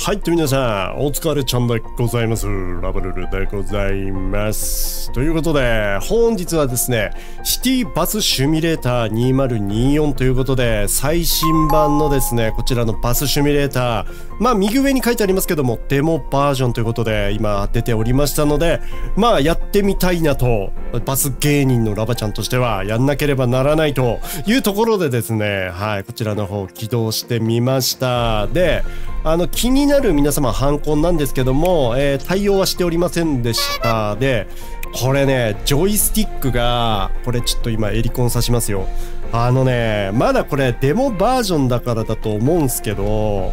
はいと皆さんお疲れちゃんでございます。ラブルルでございます。ということで本日はですねシティバスシミュレーター2024ということで最新版のですねこちらのバスシミュレーター、まあ右上に書いてありますけどもデモバージョンということで今出ておりましたので、まあやってみたいなとバス芸人のラバちゃんとしてはやんなければならないというところでですね、はい、こちらの方起動してみました。で気になる皆様ハコンなんですけども、対応はしておりませんでしたで、これねジョイスティックがこれちょっと今エリコンさしますよ。まだこれデモバージョンだからだと思うんすけど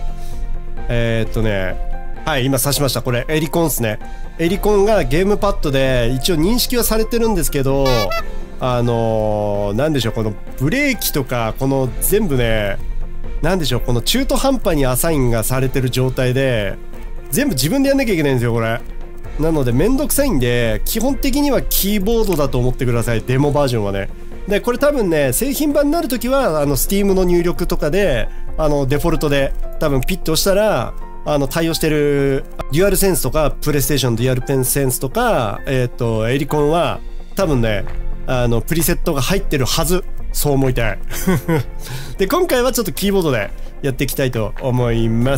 はい今刺しました。これエリコンっすね。エリコンがゲームパッドで一応認識はされてるんですけどなんでしょう、このブレーキとかこの全部ね、なんでしょう、この中途半端にアサインがされてる状態で全部自分でやんなきゃいけないんですよこれ。なのでめんどくさいんで基本的にはキーボードだと思ってください、デモバージョンはね。でこれ多分ね製品版になるときはSteam の入力とかでデフォルトで多分ピッと押したら対応してるデュアルセンスとかプレイステーションデュアルペンセンスとかエリコンは多分ねプリセットが入ってるはず、そう思いたいで今回はちょっとキーボードでやっていきたいと思います。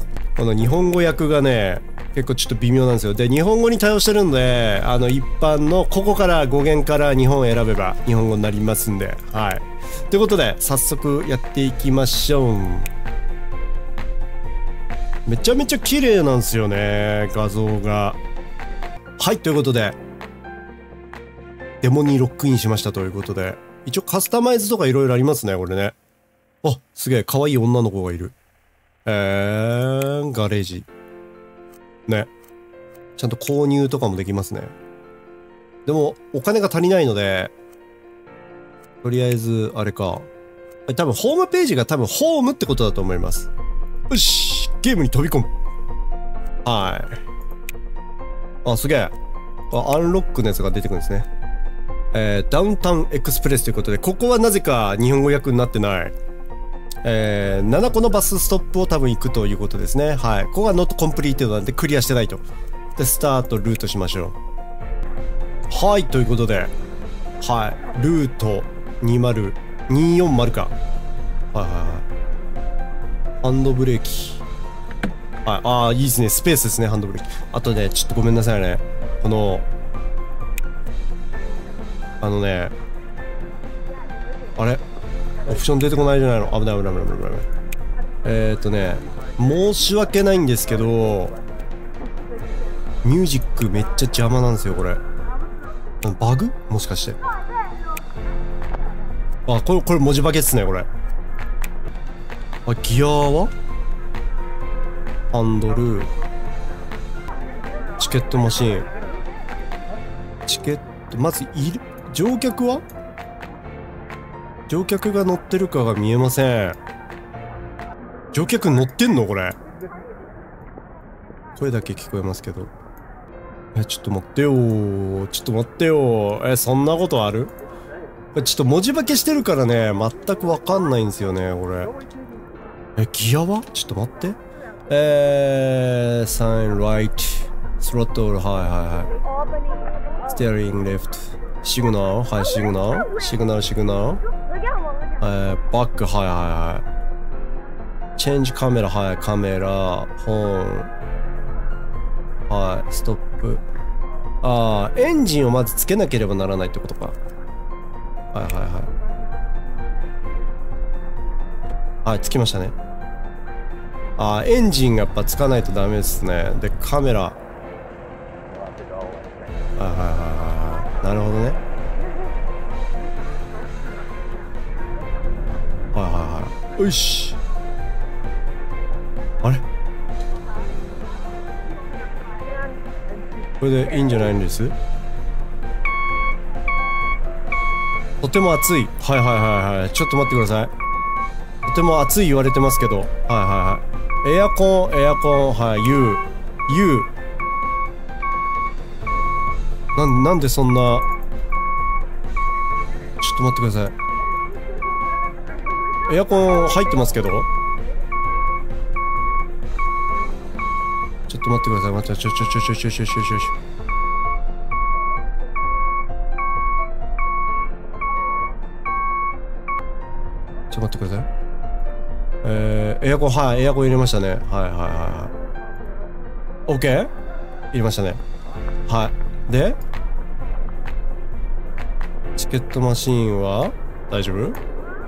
この日本語訳がね結構ちょっと微妙なんですよ。で日本語に対応してるんで一般のここから語源から日本を選べば日本語になりますんで、はい。ということで早速やっていきましょう。めちゃめちゃ綺麗なんですよね画像が。はいということでデモにロックインしましたということで、一応カスタマイズとかいろいろありますねこれね。あ、すげえ可愛い女の子がいる。ガレージね、ちゃんと購入とかもできますね。でもお金が足りないのでとりあえずあれか、多分ホームページが多分ホームってことだと思います。よしゲームに飛び込む。はい、あ、すげえ、アンロックのやつが出てくるんですね。ダウンタウンエクスプレスということで、ここはなぜか日本語訳になってない。7個のバスストップを多分行くということですね。はい。ここがノットコンプリートなんでクリアしてないと。で、スタート、ルートしましょう。はい、ということで、はい。ルート20240か。はいはいはい。ハンドブレーキ。はい。いいですね。スペースですね、ハンドブレーキ。あとね、ちょっとごめんなさいね。この、あれオプション出てこないじゃないの。危ない危ない危ない危ない。申し訳ないんですけど、ミュージックめっちゃ邪魔なんですよ、これ。バグもしかして。これ文字化けっすね、これ。ギアはハンドル。チケットマシーン。チケット、まず乗客は乗客が乗ってるかが見えません。乗客乗ってんのこれ。声だけ聞こえますけど。ちょっと待ってよー。ちょっと待ってよー。そんなことある？ちょっと文字化けしてるからね、全くわかんないんですよね、これ。ギアはちょっと待って。サイン、ライト、スロットル、はいはいはい。ステアリング、レフト。シグナル、はい、シグナル、シグナル、シグナル。バック、はいはいはい。チェンジカメラ、はい、カメラ、ホーン。はい、ストップ。エンジンをまずつけなければならないってことか。はいはいはい。はい、つきましたね。エンジンがやっぱつかないとダメですね。で、カメラ。はいはいはいはい。なるほどね。はいはいはい。よし。あれこれでいいんじゃないんです？とても暑い。はいはいはいはい。ちょっと待ってください。とても暑い言われてますけど。はいはいはい。エアコン、はい、U。なんでそんな。ちょっと待ってください。エアコン入ってますけど。 ちょっと待ってください。待って、ちょ。待ってください。エアコン、はい、エアコン入れましたね。はい。OK？ 入れましたね。はい。で、チケットマシーンは大丈夫？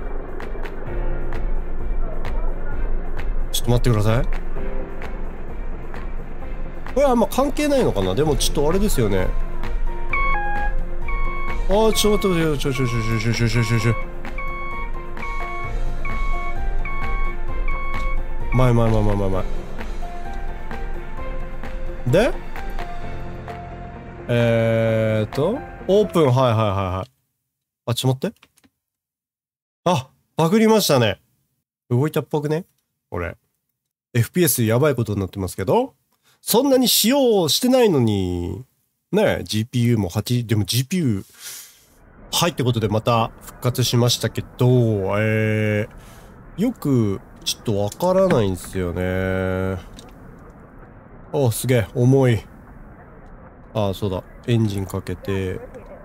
ちょっと待ってください。これあんま関係ないのかな。でもちょっとあれですよね。ああ、ちょっと待ってよ。ちょ。前。でオープン、はい。あ、ちょっと待って。あ、バグりましたね。動いたっぽくねこれ。FPS やばいことになってますけど、そんなに使用してないのに、ね、GPU も8、でも GPU、はいってことでまた復活しましたけど、よく、ちょっとわからないんですよね。お、すげえ、重い。ああ、そうだ。エンジンかけて。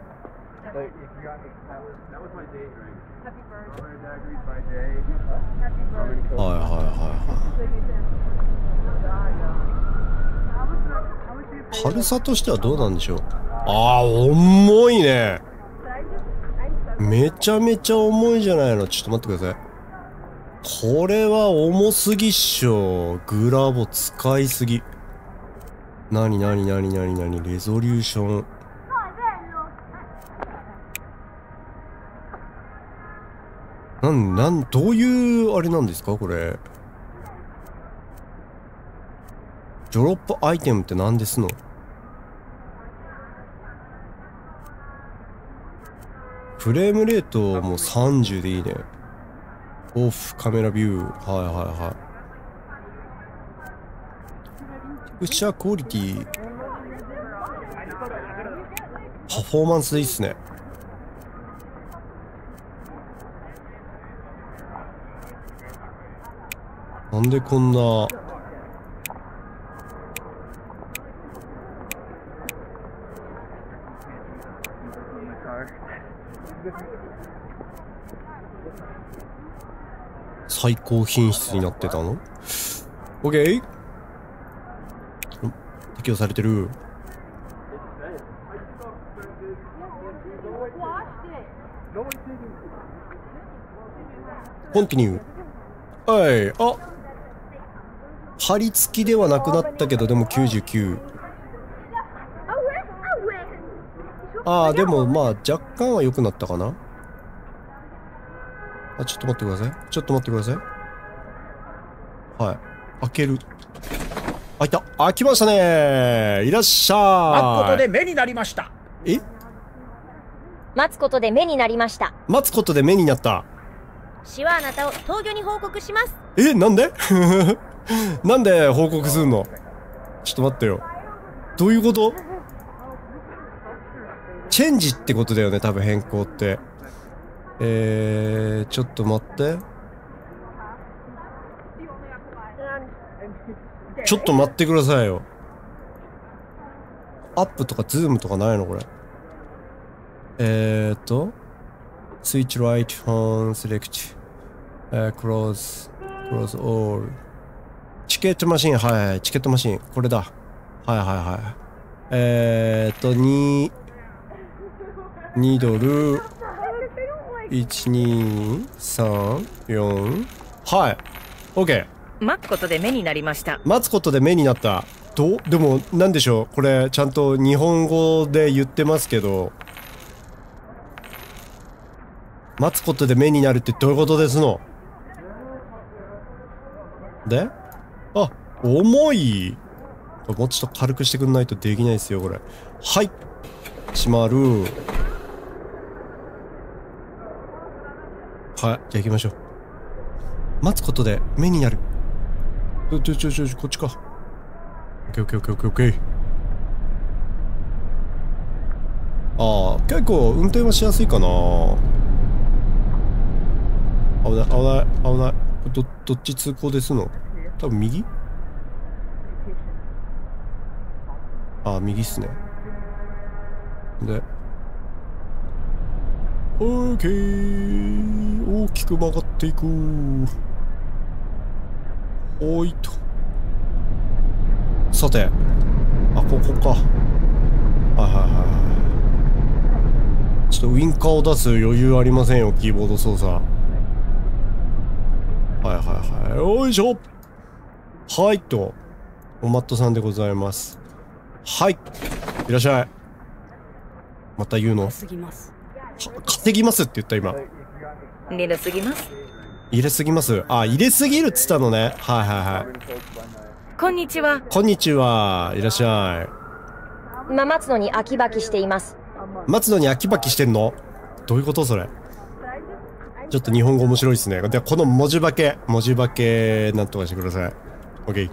軽さとしてはどうなんでしょう。ああ、重いね。めちゃめちゃ重いじゃないの。ちょっと待ってください。これは重すぎっしょ。グラボ使いすぎ。レゾリューション。どういうあれなんですかこれ。ドロップアイテムって何ですの？フレームレートも30でいいね。オフ、カメラビュー。はい。ピクチャークオリティ。パフォーマンスでいいっすね。なんでこんな。最高品質になってたの？ OK？ 適用されてる。コンティニュー。はい。あ、貼り付きではなくなったけど、でも99。ああ、でもまあ若干は良くなったかな。あ、ちょっと待ってください。はい。開ける。開いた。開きましたね。いらっしゃい。 待つことで目になりました。 待つことで目になりました。 待つことで目になった。 死はあなたを東御に報告します。 なんでなんで報告するの？ちょっと待ってよ。どういうこと？チェンジってことだよね、多分変更って。ちょっと待って。ちょっと待ってくださいよ。アップとかズームとかないのこれ。スイッチライトオンセレクト。クローズオール。チケットマシン、はい、チケットマシン。これだ。はい。2ドル。1234。はい。OK。 待つことで目になりました。 待つことで目になった。でも、なんでしょう。これ、ちゃんと日本語で言ってますけど、待つことで目になるってどういうことですの？で？あ、重い。もうちょっと軽くしてくんないとできないですよ、これ。はい。閉まる。はい。じゃあ行きましょう。待つことで目になる。こっちか。オッケー。ああ、結構運転はしやすいかな。危ない。どっち通行ですの？多分右？ あ、右っすね。で、オーケー。大きく曲がっていく。おいと。さて、あ、ここか。はいはいはい。ちょっとウインカーを出す余裕ありませんよ、キーボード操作。はいはいはい。よいしょ。はいと。おマットさんでございます。はい。いらっしゃい。また言うの？稼ぎます。稼ぎますって言った今。 入れすぎます。 入れすぎます。あ、入れすぎるっつったのね。はいはいはい。 こんにちは。 こんにちは。いらっしゃい。 今待つのに秋葉きしています。 待つのに秋葉きしてんの？どういうことそれ？ちょっと日本語面白いですね。で、この文字化けなんとかしてください。OK。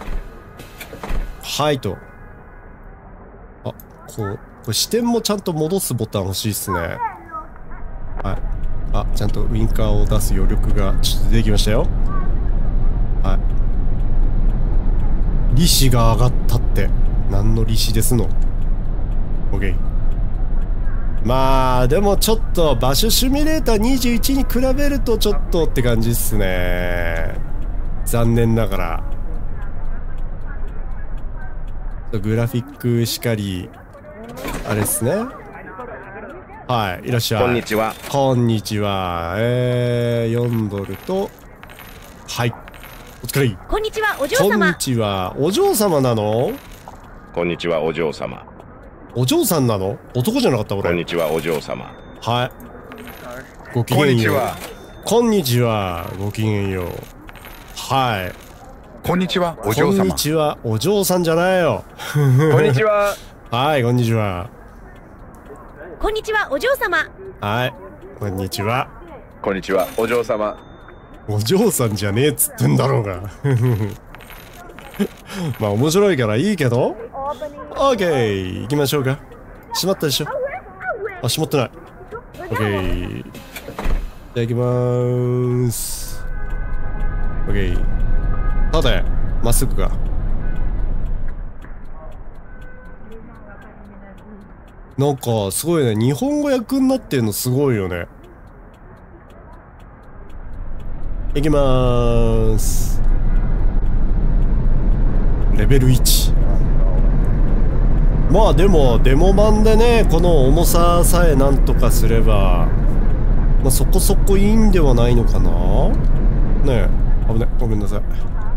はいと。あ、これ視点もちゃんと戻すボタン欲しいっすね。はい。あ、ちゃんとウインカーを出す余力がちょっと出てきましたよ。はい。利子が上がったって。何の利子ですの？ OK。まあ、でもちょっと場所シミュレーター21に比べるとちょっとって感じっすね。残念ながら。グラフィックしかり、あれっすね。はい、いらっしゃい。 こんにちは。 こんにちは。4ドルと、はい。お疲れ。 こんにちは、お嬢様。 こんにちは。お嬢様なの？ こんにちは、お嬢様。 お嬢さんなの？男じゃなかった俺。 こんにちは、お嬢様。 はい。ごきげんよう。こんにちは。ごきげんよう。はい。 こんにちは、お嬢様。 こんにちは、お嬢さんじゃないよ。 こんにちは。 はい、こんにちは。 こんにちは、お嬢様。 はい、こんにちは。 こんにちは、お嬢様。 お嬢さんじゃねえっつってんだろうが。まあ面白いからいいけど。オーケー、行きましょうか。閉まったでしょ？あ、閉まってない。オーケー。じゃあ行きまーす。オーケー。さて、まっすぐか。なんかすごいね、日本語訳になってんのすごいよね。いきまーす。レベル1。まあでもデモ版でね、この重ささえなんとかすれば、まあそこそこいいんではないのかな。ねえ、危ない、ごめんなさい。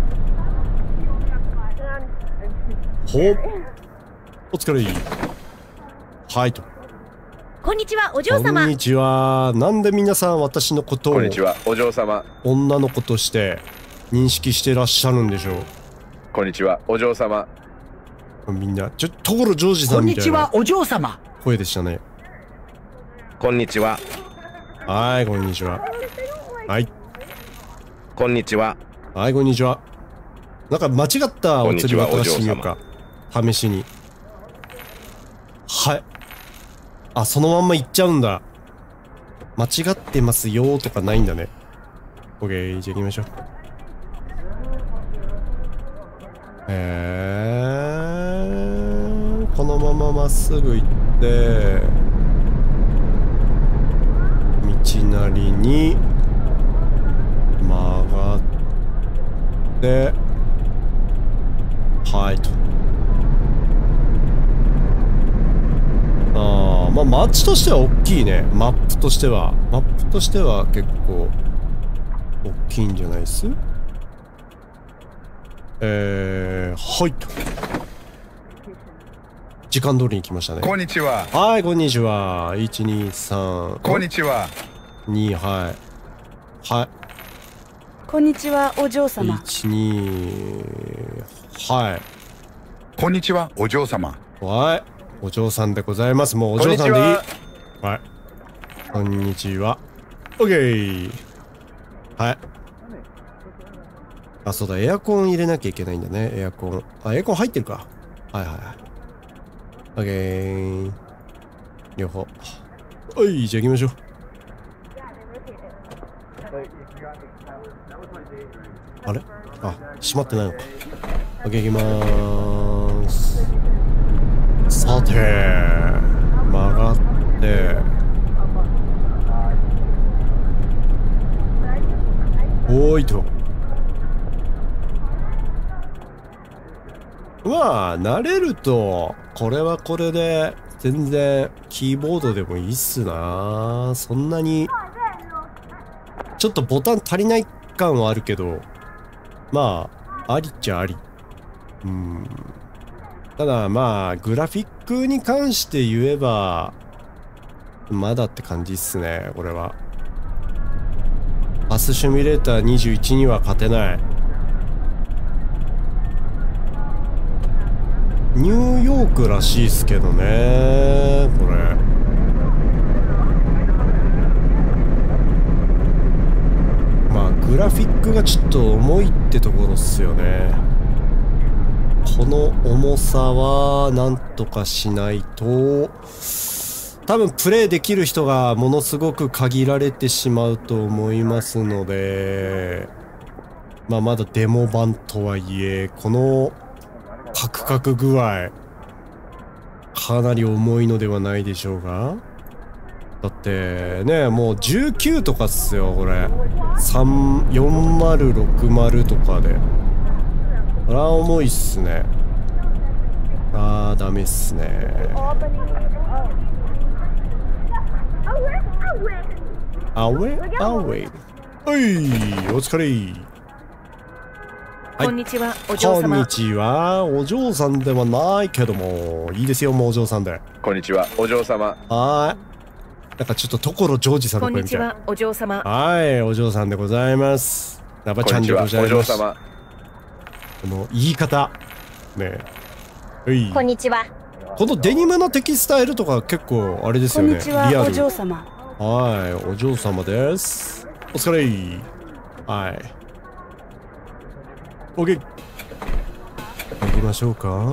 ほっ、お疲れ。はいと。 こんにちは、お嬢様。 こんにちは。なんで皆さん私のことをこんにちは、お嬢様。 女の子として認識してらっしゃるんでしょう。 こんにちは、お嬢様。 みんな所ジョージさんみたいなお嬢様。 声でしたね。 こんにちは。 はい、こんにちは。はい、 こんにちは。 はい、こんにちは。なんか間違ったお釣り渡してみようか。試しに。はい。あ、そのまんま行っちゃうんだ。間違ってますよとかないんだね。オッケー、じゃあ行きましょう。このまままっすぐ行って、道なりに曲がって、はいと。まあ街としては大きいね。マップとしては結構大きいんじゃないです？はいと。時間通りに来ましたね。 こんにちは。 はい、こんにちは。1、2、3。 こんにちは。 2、はい。はい。 こんにちは、お嬢様。 1、2、はい。 こんにちは、お嬢様。 はい。お嬢さんでございます。もうお嬢さんでいい。はい。こんにちは。オッケー。はい。あ、そうだ、エアコン入れなきゃいけないんだね、エアコン。あ、エアコン入ってるか。はいはいはい。オッケー。両方。はい、じゃあ行きましょう。あれ？あ、閉まってないのか。オッケー、行きまーす。 さて曲がっておーいと、まあ慣れるとこれはこれで全然キーボードでもいいっすな。そんなにちょっとボタン足りない感はあるけど、まあありっちゃあり。ただまあグラフィックに関して言えばまだって感じっすね。これはパスシミュレーター21には勝てない。ニューヨークらしいっすけどねこれ。まあグラフィックがちょっと重いってところっすよね。この重さはなんとかしないと多分プレイできる人がものすごく限られてしまうと思いますので、まあまだデモ版とはいえこのカクカク具合かなり重いのではないでしょうか。だってねもう19とかっすよこれ。4060とかでこれは重いっすね。あーダメっすね。アウェイアウェイ。はいお疲れ。 こんにちはお嬢様。 こんにちはお嬢さんではないけどもいいですよもうお嬢さんで。 こんにちはお嬢様。 はいなんかちょっと所ジョージさんのこん声みたいな。 にちはお嬢様。 はいお嬢さんでございます。ラバちゃんでございお嬢ます。 様。 この言い方ねえ。はい。 こんにちは。 このデニムのテキスタイルとか結構あれですよね。 こんにちはリアル。 お嬢様。 はいお嬢様です。お疲れ。はい。オッケー。行きましょうか。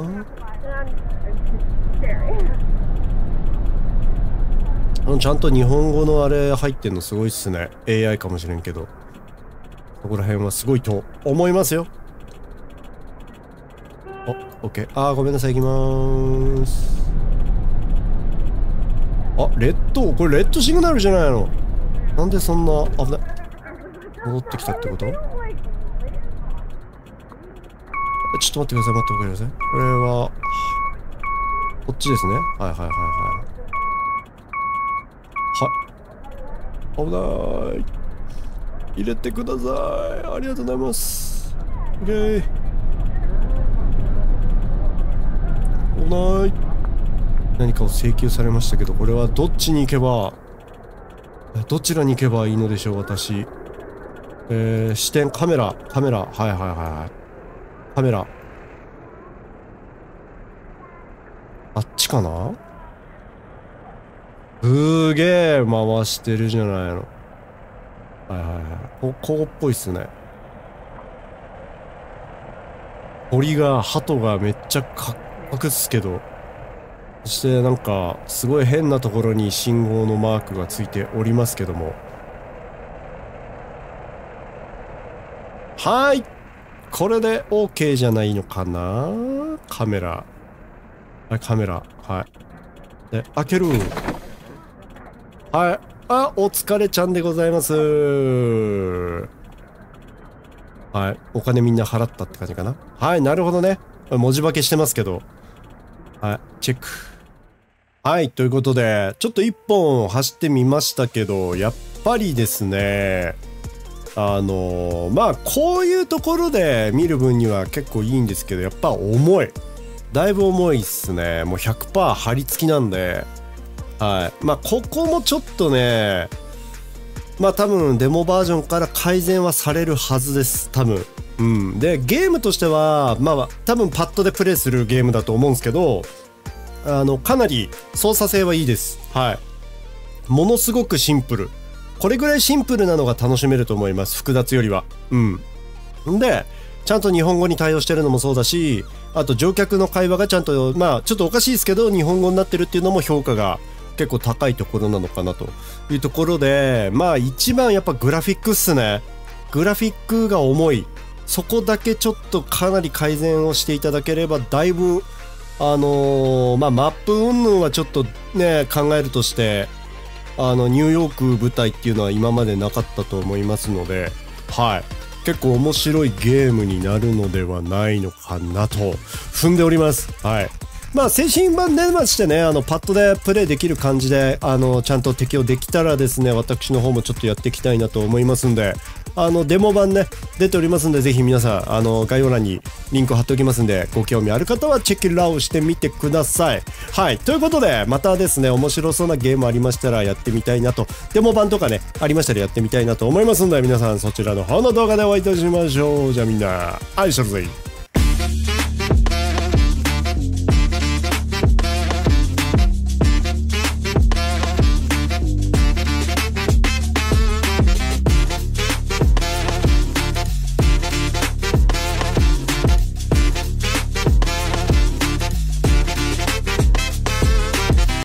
ちゃんと日本語のあれ入ってんのすごいっすね。 AI かもしれんけどそこら辺はすごいと思いますよ。オッケー。あーごめんなさい行きまーす。あレッドこれレッドシグナルじゃないの。なんでそんな危ない。戻ってきたってこと。ちょっと待ってください待ってください。これはこっちですね。はいはいはいはい危ない入れてください。ありがとうございます。オッケー。危ない何かを請求されましたけどこれはどっちに行けばどちらに行けばいいのでしょう私。視点カメラはいはいはいカメラあっちかな。すげえ回してるじゃないの。はいはいはいこうっぽいっすね。鳥が鳩がめっちゃかっこっすけどそしてなんかすごい変なところに信号のマークがついておりますけどもはいこれで OK じゃないのかな。カメラカメラはいで開ける。はいあお疲れちゃんでございます。はいお金みんな払ったって感じかな。はいなるほどね文字化けしてますけどはいチェック。はいということでちょっと一本走ってみましたけどやっぱりですねまあこういうところで見る分には結構いいんですけどやっぱ重いだいぶ重いっすね。もう 100% 張り付きなんではいまあここもちょっとねまあ多分デモバージョンから改善はされるはずです多分。でゲームとしてはまあ多分パッドでプレイするゲームだと思うんですけどかなり操作性はいいです。はいものすごくシンプル。これぐらいシンプルなのが楽しめると思います複雑よりは。でちゃんと日本語に対応してるのもそうだしあと乗客の会話がちゃんとまあちょっとおかしいですけど日本語になってるっていうのも評価が結構高いところなのかなというところでまあ一番やっぱグラフィックっすね。グラフィックが重いそこだけちょっとかなり改善をしていただければだいぶマップ云々はちょっとね、考えるとして、ニューヨーク舞台っていうのは今までなかったと思いますので、はい。結構面白いゲームになるのではないのかなと踏んでおります。はい。製品版出ましてね、パッドでプレイできる感じで、ちゃんと適用できたらですね、私の方もちょっとやっていきたいなと思いますんで、デモ版ね、出ておりますんで、ぜひ皆さん、概要欄にリンク貼っておきますんで、ご興味ある方はチェックラウしてみてください。はい。ということで、またですね、面白そうなゲームありましたらやってみたいなと、デモ版とかね、ありましたらやってみたいなと思いますんで、皆さんそちらの方の動画でお会いいたしましょう。じゃあみんな、愛してるぜ。